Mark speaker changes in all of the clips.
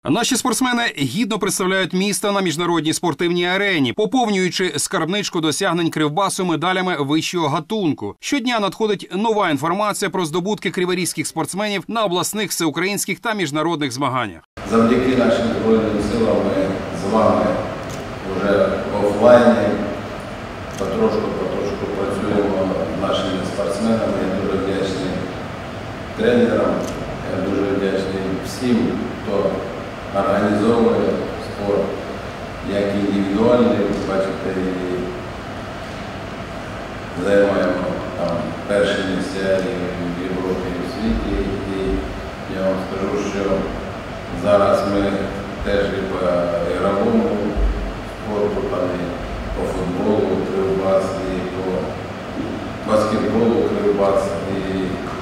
Speaker 1: Наші спортсмени гідно представляють місто на міжнародній спортивній арені, поповнюючи скарбничку досягнень Кривбасу медалями вищого гатунку. Щодня надходить нова інформація про здобутки криворізьких спортсменів на обласних, всеукраїнських та міжнародних змаганнях.
Speaker 2: Завдяки нашим Збройним силам ми з вами вже в офлайні потрошку працюємо з нашими спортсменами. Я дуже вдячний тренерам, я дуже вдячний всім, хто організовує спорт, як індивідуальний, бачите, і займаємо там перші місця і в Європі, і в світі. І я вам скажу, що зараз ми теж і по ігровому спорту, там і по футболу Кривбас, і по баскетболу Кривбас, і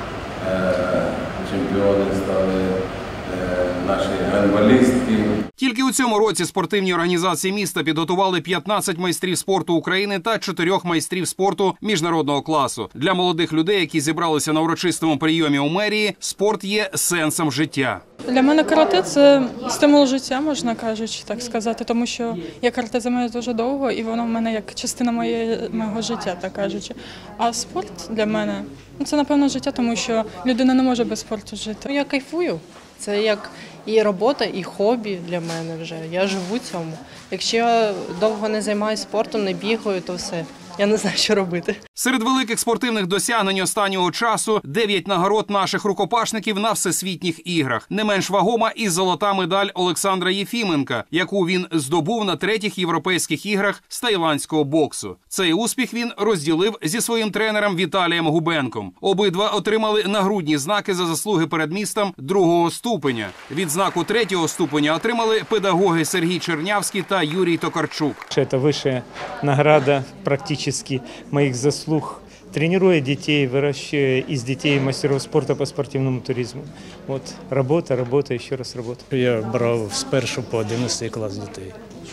Speaker 2: чемпіони стали наші гандболістки.
Speaker 1: Тільки у цьому році спортивні організації міста підготували 15 майстрів спорту України та 4 майстрів спорту міжнародного класу. Для молодих людей, які зібралися на урочистому прийомі у мерії, спорт є сенсом життя.
Speaker 3: Для мене карате – це стимул життя, можна кажучи, так сказати, тому що я карате займаюся дуже довго, і воно в мене як частина мого життя, так кажучи. А спорт для мене – це, напевно, життя, тому що людина не може без спорту жити.
Speaker 4: Я кайфую. Це як і робота, і хобі для мене вже. Я живу цьому. Якщо я довго не займаюся спортом, не бігаю, то все. Я не знаю, що робити.
Speaker 1: Серед великих спортивних досягнень останнього часу 9 нагород наших рукопашників на всесвітніх іграх. Не менш вагома і золота медаль Олександра Єфіменка, яку він здобув на 3-х європейських іграх з тайландського боксу. Цей успіх він розділив зі своїм тренером Віталієм Губенком. Обидва отримали нагрудні знаки за заслуги перед містом 2-го ступеня. Відзнаку 3-го ступеня отримали педагоги Сергій Чернявський та Юрій Токарчук.
Speaker 5: Це вища награда практично моих заслуг, тренируя детей, выращивая из детей мастеров спорта по спортивному туризму. Вот работа, еще раз работа.
Speaker 6: Я брав з 1 по 11 клас дітей.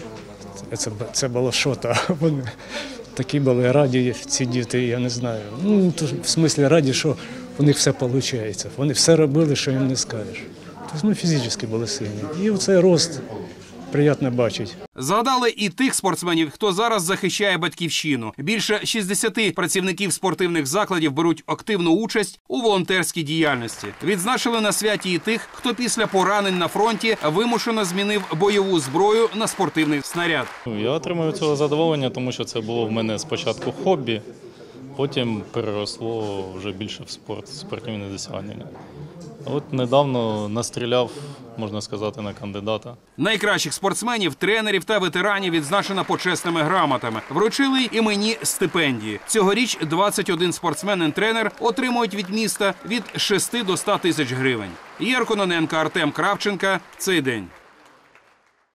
Speaker 6: Це було що-то. Вони такі були раді, ці діти, я не знаю. Ну, в смислі раді, що у них все виходить. Вони все робили, що їм не скажеш. Тобто, фізично були сильні. І оцей рост приємно бачити.
Speaker 1: Згадали і тих спортсменів, хто зараз захищає батьківщину. Більше 60 працівників спортивних закладів беруть активну участь у волонтерській діяльності. Відзначили на святі і тих, хто після поранень на фронті вимушено змінив бойову зброю на спортивний снаряд.
Speaker 7: Я отримую цього задоволення, тому що це було в мене спочатку хобі, потім переросло вже більше в спортивні досягнення. От недавно настріляв, можна сказати, на кандидата.
Speaker 1: Найкращих спортсменів, тренерів та ветеранів відзначено почесними грамотами. Вручили й іменні стипендії. Цьогоріч 21 спортсмен-тренер отримують від міста від 6 до 100 тисяч гривень. Єгор Кононенко, Артем Кравченко. Цей день.